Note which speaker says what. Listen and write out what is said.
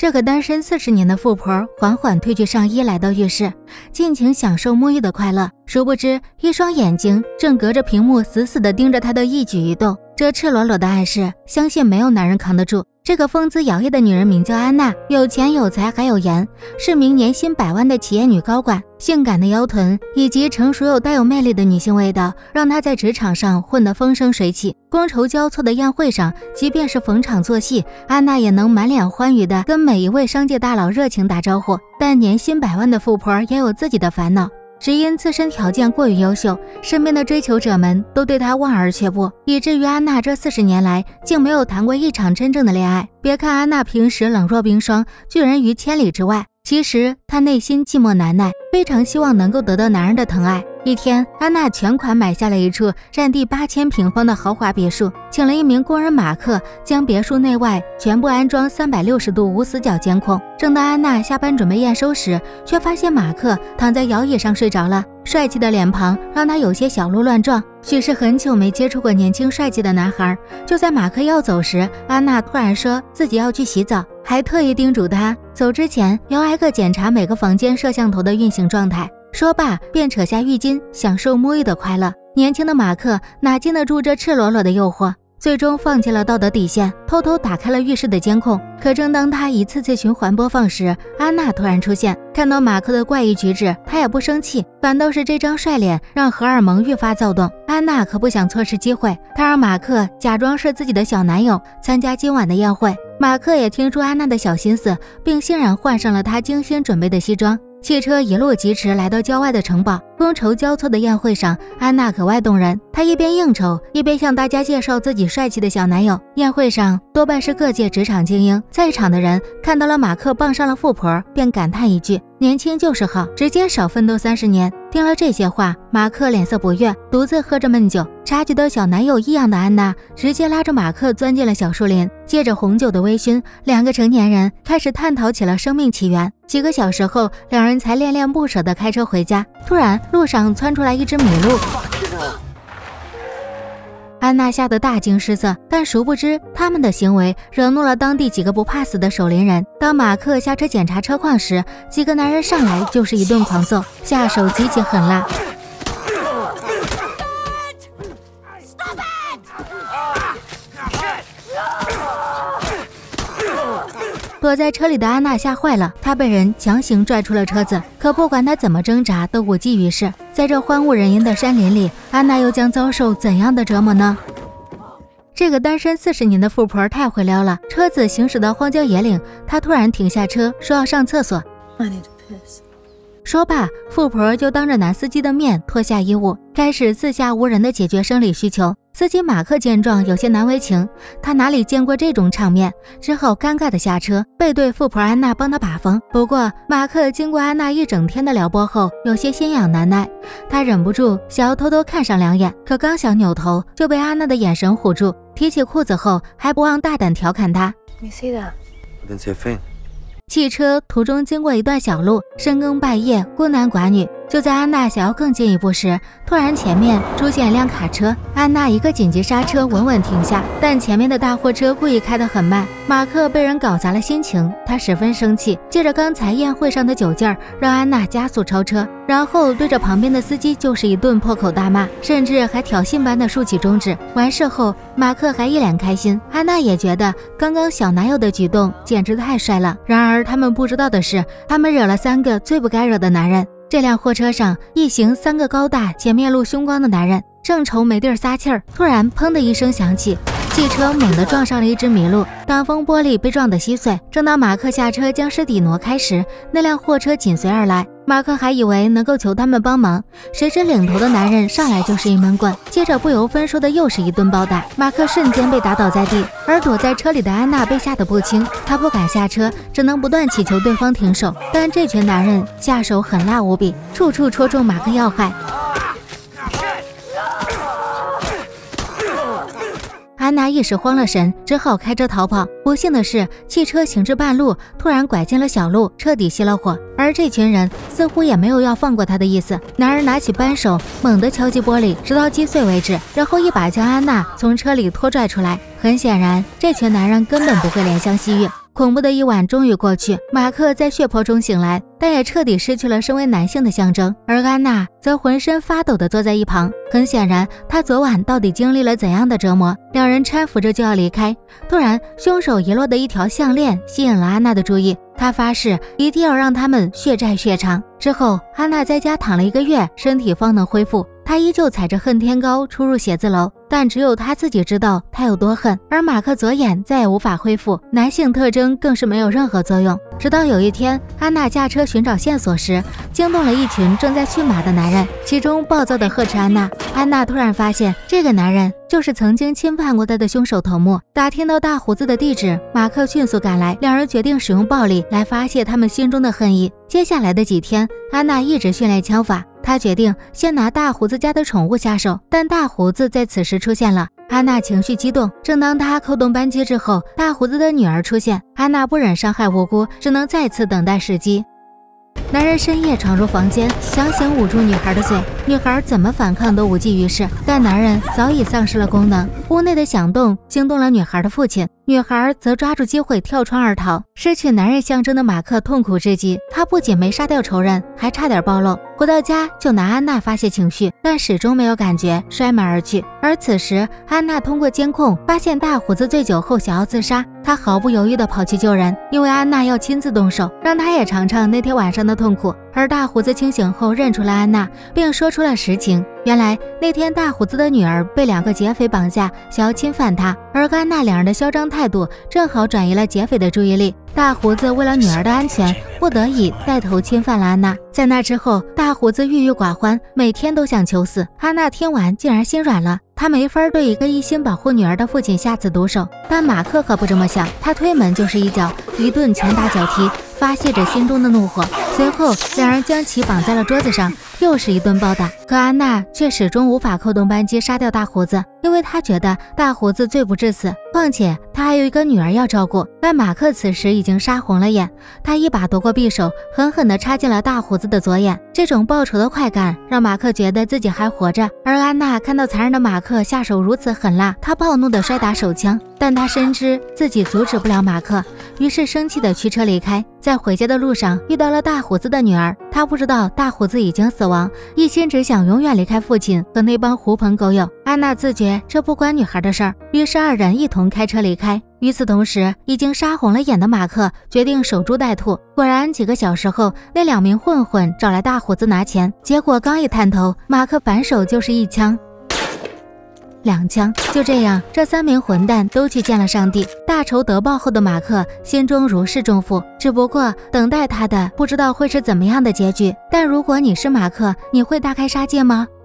Speaker 1: 这个单身40年的富婆缓缓褪去上衣，来到浴室，尽情享受沐浴的快乐。殊不知，一双眼睛正隔着屏幕死死地盯着她的一举一动。这赤裸裸的暗示，相信没有男人扛得住。这个风姿摇曳的女人名叫安娜，有钱有才还有颜，是名年薪100万的企业女高管。性感的腰臀以及成熟又带有魅力的女性味道，让她在职场上混得风生水起。觥筹交错的宴会上，即便是逢场作戏，安娜也能满脸欢愉地跟每一位商界大佬热情打招呼。但年薪100万的富婆也有自己的烦恼。只因自身条件过于优秀，身边的追求者们都对她望而却步，以至于安娜这40年来竟没有谈过一场真正的恋爱。别看安娜平时冷若冰霜，拒人于千里之外，其实她内心寂寞难耐，非常希望能够得到男人的疼爱。一天，安娜全款买下了一处占地8000平方的豪华别墅，请了一名工人马克，将别墅内外全部安装360度无死角监控。正当安娜下班准备验收时，却发现马克躺在摇椅上睡着了。帅气的脸庞让他有些小鹿乱撞，许是很久没接触过年轻帅气的男孩。就在马克要走时，安娜突然说自己要去洗澡，还特意叮嘱他走之前要挨个检查每个房间摄像头的运行状态。说罢便扯下浴巾，享受沐浴的快乐。年轻的马克哪经得住这赤裸裸的诱惑，最终放弃了道德底线，偷偷打开了浴室的监控。可正当他一次次循环播放时，安娜突然出现。看到马克的怪异举止，他也不生气，反倒是这张帅脸让荷尔蒙越发躁动。安娜可不想错失机会，她让马克假装是自己的小男友，参加今晚的宴会。马克也听出安娜的小心思，并欣然换上了她精心准备的西装。汽车一路疾驰来到郊外的城堡，觥筹交错的宴会上，安娜格外动人。她一边应酬，一边向大家介绍自己帅气的小男友。宴会上多半是各界职场精英，在场的人看到了马克傍上了富婆，便感叹一句：年轻就是好，直接少奋斗30年。听了这些话，马克脸色不悦，独自喝着闷酒。察觉到小男友异样的安娜直接拉着马克钻进了小树林，借着红酒的微醺，两个成年人开始探讨起了生命起源。几个小时后，两人才恋恋不舍地开车回家。突然，路上窜出来一只麋鹿，安娜吓得大惊失色，但殊不知他们的行为惹怒了当地几个不怕死的守林人。当马克下车检查车况时，几个男人上来就是一顿狂揍，下手极其狠辣。躲在车里的安娜吓坏了，她被人强行拽出了车子，可不管她怎么挣扎都无济于事。在这荒无人烟的山林里，安娜又将遭受怎样的折磨呢？这个单身40年的富婆太会撩了，车子行驶到荒郊野岭，她突然停下车，说要上厕所。说罢，富婆就当着男司机的面脱下衣物，开始四下无人的解决生理需求。司机马克见状有些难为情，他哪里见过这种场面，只好尴尬的下车，背对富婆安娜帮他把风。不过马克经过安娜一整天的撩拨后，有些心痒难耐，他忍不住想要偷偷看上2眼，可刚想扭头就被安娜的眼神唬住，提起裤子后还不忘大胆调侃他。汽车途中经过一段小路，深更半夜，孤男寡女。就在安娜想要更进一步时，突然前面出现一辆卡车，安娜一个紧急刹车，稳稳停下，但前面的大货车故意开得很慢。马克被人搞砸了心情，他十分生气，借着刚才宴会上的酒劲儿，让安娜加速超车，然后对着旁边的司机就是一顿破口大骂，甚至还挑衅般的竖起中指。完事后，马克还一脸开心，安娜也觉得刚刚小男友的举动简直太帅了。然而他们不知道的是，他们惹了3个最不该惹的男人。这辆货车上一行3个高大且面露凶光的男人，正愁没地儿撒气儿，突然砰的一声响起，汽车猛地撞上了一只麋鹿，挡风玻璃被撞得稀碎。正当马克下车将尸体挪开时，那辆货车紧随而来。马克还以为能够求他们帮忙，谁知领头的男人上来就是一闷棍，接着不由分说的又是一顿暴打，马克瞬间被打倒在地。而躲在车里的安娜被吓得不轻，她不敢下车，只能不断祈求对方停手，但这群男人下手狠辣无比，处处戳中马克要害。安娜一时慌了神，只好开车逃跑。不幸的是，汽车行至半路，突然拐进了小路，彻底熄了火。而这群人似乎也没有要放过他的意思，男人拿起扳手，猛地敲击玻璃，直到击碎为止，然后一把将安娜从车里拖拽出来。很显然，这群男人根本不会怜香惜玉。 恐怖的一晚终于过去，马克在血泊中醒来，但也彻底失去了身为男性的象征。而安娜则浑身发抖地坐在一旁，很显然，她昨晚到底经历了怎样的折磨。两人搀扶着就要离开，突然，凶手遗落的一条项链吸引了安娜的注意。她发誓一定要让他们血债血偿。之后，安娜在家躺了1个月，身体方能恢复。她依旧踩着恨天高出入写字楼，但只有她自己知道她有多恨。而马克左眼再也无法恢复，男性特征更是没有任何作用。直到有一天，安娜驾车寻找线索时，惊动了一群正在驯马的男人，其中暴躁地呵斥安娜。安娜突然发现，这个男人就是曾经侵犯过她的凶手头目。打听到大胡子的地址，马克迅速赶来，两人决定使用暴力来发泄他们心中的恨意。接下来的几天，安娜一直训练枪法，她决定先拿大胡子家的宠物下手，但大胡子在此时出现了。安娜情绪激动，正当她扣动扳机之后，大胡子的女儿出现，安娜不忍伤害无辜，只能再次等待时机。男人深夜闯入房间，强行捂住女孩的嘴，女孩怎么反抗都无济于事，但男人早已丧失了功能。屋内的响动惊动了女孩的父亲，女孩则抓住机会跳窗而逃。失去男人象征的马克痛苦至极，他不仅没杀掉仇人，还差点暴露。回到家就拿安娜发泄情绪，但始终没有感觉，摔门而去。而此时，安娜通过监控发现大胡子醉酒后想要自杀，她毫不犹豫地跑去救人，因为安娜要亲自动手，让她也尝尝那天晚上的痛苦。而大胡子清醒后认出了安娜，并说出了实情。原来那天大胡子的女儿被2个劫匪绑架，想要侵犯他，而安娜两人的嚣张态度正好转移了劫匪的注意力。大胡子为了女儿的安全，不得已带头侵犯了安娜。在那之后，大胡子郁郁寡欢，每天都想求死。安娜听完竟然心软了，她没法对一个一心保护女儿的父亲下此毒手。但马克可不这么想，他推门就是一脚，一顿拳打脚踢，发泄着心中的怒火。随后两人将其绑在了桌子上，又是一顿暴打。可安娜却始终无法扣动扳机杀掉大胡子，因为她觉得大胡子罪不至死，况且她还有一个女儿要照顾。但马克此时已经杀红了眼，他一把夺过匕首，狠狠地插进了大胡子的左眼。这种报仇的快感让马克觉得自己还活着。而安娜看到残忍的马克下手如此狠辣，她暴怒地摔打手枪，但她深知自己阻止不了马克，于是生气地驱车离开。在回家的路上遇到了大胡子的女儿，她不知道大胡子已经死亡，一心只想永远离开父亲和那帮狐朋狗友。安娜自觉这不关女孩的事儿，于是2人一同开车离开。与此同时，已经杀红了眼的马克决定守株待兔。果然几个小时后，那2名混混找来大胡子拿钱，结果刚一探头，马克反手就是1枪2枪。就这样，这3名混蛋都去见了上帝。大仇得报后的马克心中如释重负，只不过等待他的不知道会是怎么样的结局。但如果你是马克，你会大开杀戒吗？